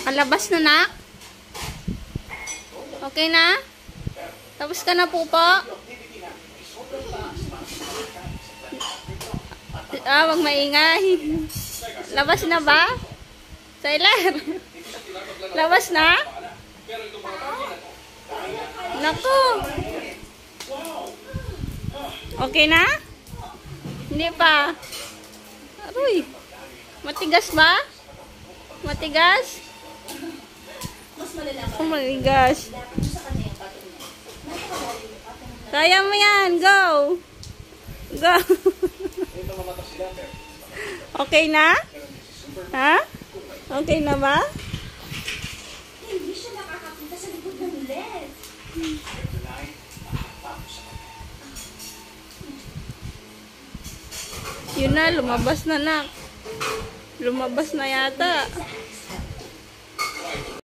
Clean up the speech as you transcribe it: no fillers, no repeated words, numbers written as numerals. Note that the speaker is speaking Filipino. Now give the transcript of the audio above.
Nakalabas na, nak? Okay na? Tapos ka na, pupo? Wag maingay. Labas na ba? Tyler? Labas na? Naku! Okay na? Hindi pa. Aroy! Matigas ba? Matigas? Oh my gosh. Kaya mo yan. Go! Go! Okay na? Ha? Okay na ba? Hindi siya nakakapunta sa likod ng LED. Yun na, lumabas na, nak. Lumabas na yata.